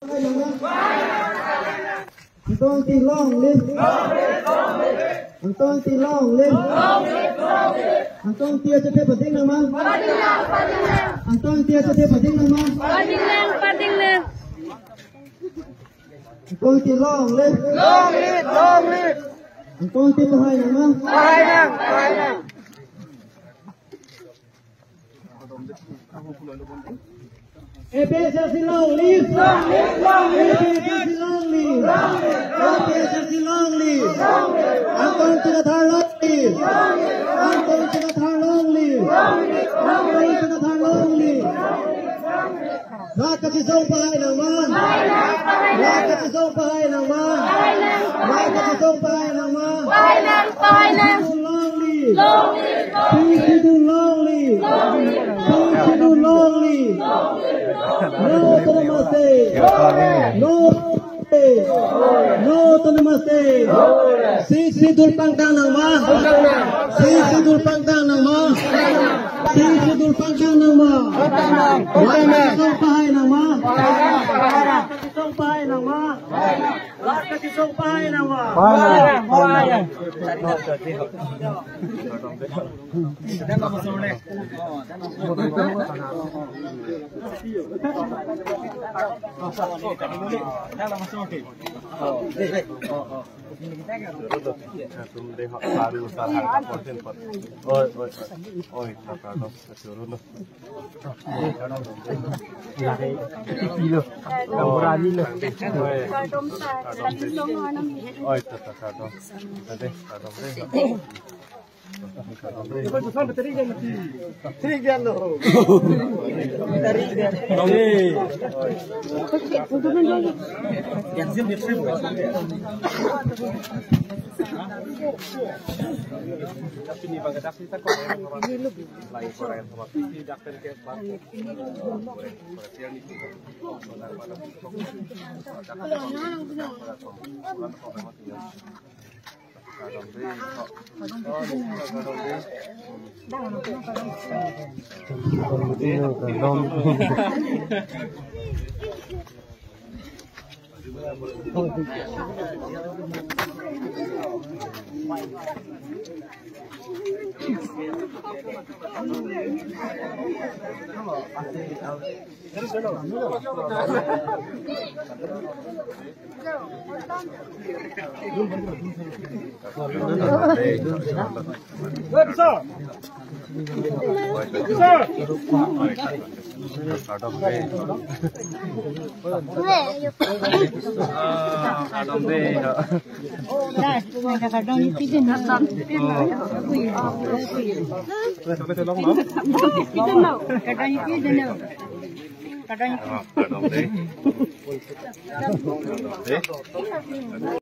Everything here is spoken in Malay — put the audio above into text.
Anton ti long live. Anton ti long live. Anton ti aja te penting nama. Anton ti aja te penting nama. Anton ti long live. Anton ti bahai nama. APSLC long live. APSLC long live. APSLC long live. Anton Chinathar long live. Anton Chinathar long live. Anton Chinathar long live. Rakyat Isong Pahay ng Man. Rakyat Isong Pahay ng Man. Rakyat Isong Pahay ng Man. Long live. Long live. Long live. No to namaste. No to namaste. Sidul Pangdang ng Ma. Sidul Pangdang ng Ma. Sidul Pangdang ng Ma. Isong Pahay ng Ma. Isong Pahay ng Ma. Rakyat Isong Pahay ng Ma.